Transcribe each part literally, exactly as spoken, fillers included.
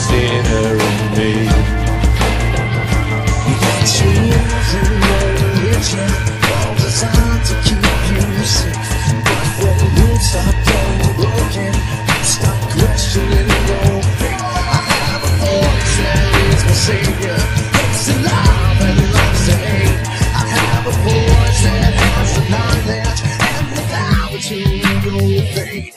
sinner in me. You got tools and no religion, all designed to keep you safe. But when you stop getting broken, stop questioning your faith. I have a voice that is my savior. It's alive and loves to hate. I have a voice that has the knowledge and the power to know your fate.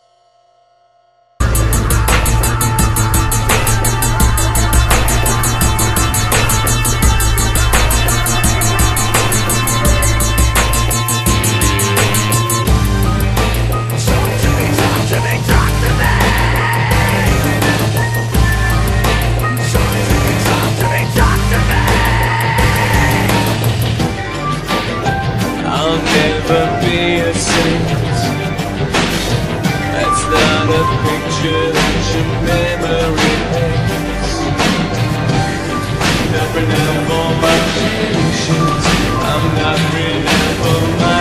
I'll never be a saint. That's not a picture that your memory paints. Never enough for my patience. I'm not ready for my